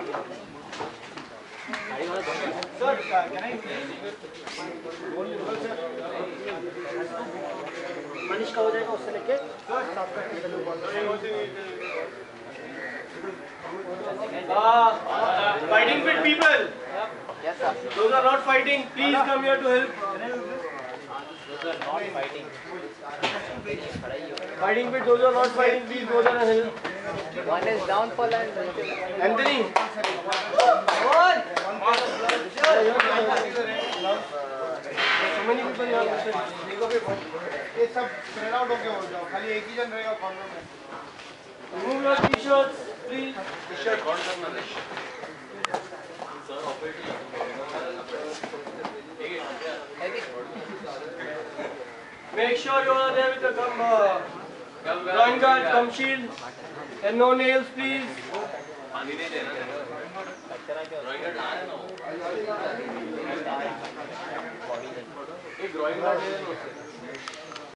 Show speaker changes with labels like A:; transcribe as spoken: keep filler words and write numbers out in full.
A: Sir, can I?
B: Manish का हो जाएगा उससे लेके
A: Fighting fit people.
B: Yes sir.
A: Those are not fighting. Please come here to help.
B: Those are not fighting.
A: Fighting fit. Those are not fighting. Please go there and help.
B: One is down for line.
A: Anthony. So many people here.
C: ये सब spread out होके हो जाओ, खाली एक ही जन रहेगा corner में।
A: Remove your t-shirts, please.
C: T-shirt कौन सा Manish?
A: Make sure you are there with the gum, uh, groin guard, gum shield, and no nails, please.
B: Body.
A: एक groin guard है ना उससे.